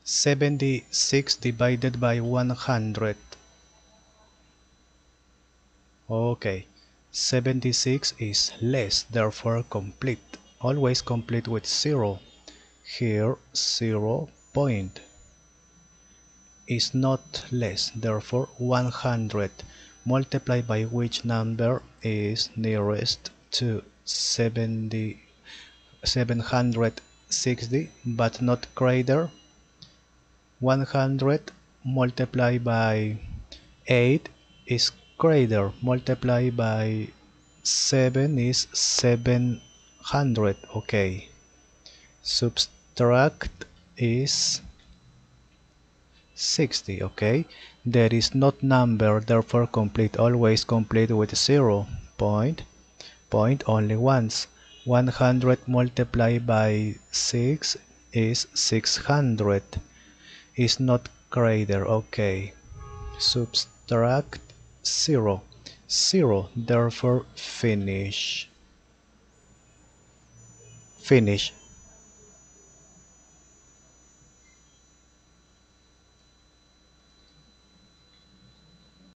76 divided by 100. Okay, 76 is less, therefore complete. Always complete with 0. Here 0 point is not less, therefore 100. Multiply by which number is nearest to 760 but not greater. 100 multiplied by 8 is greater. Multiply by 7 is 700. Okay. Subtract is 60. Okay. There is not number, therefore complete. Always complete with 0. Point only once. 100 multiplied by 6 is 600. Is not greater. Okay. Subtract 0. 0. Therefore finish. Finish.